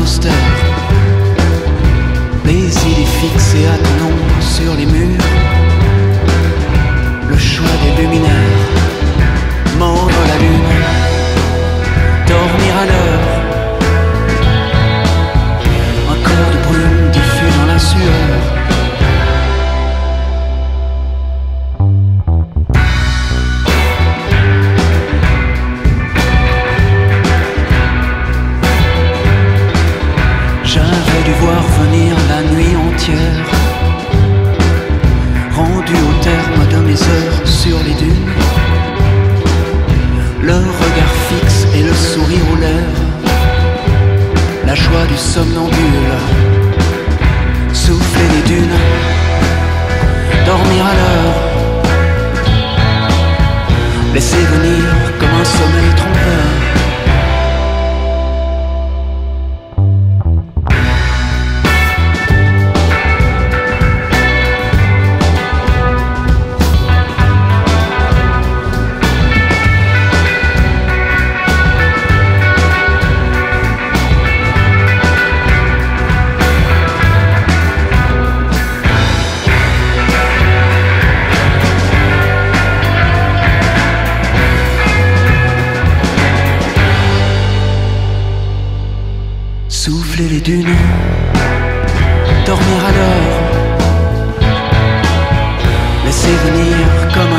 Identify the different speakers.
Speaker 1: austère. Les idées fixées à ton nom sur les murs. Le choix des luminaires, mordre la lune, dormir à l'heure. Un corps de brume diffus dans la sueur. J'avais dû voir venir la nuit entière, rendu au terme de mes heures sur les dunes. Le regard fixe et le sourire aux lèvres, la joie du somnambule. Souffler les dunes, dormir à l'heure, laisser venir comme un sommeil trompeur. Souffler les dunes, dormir à l'heure, laisser venir comme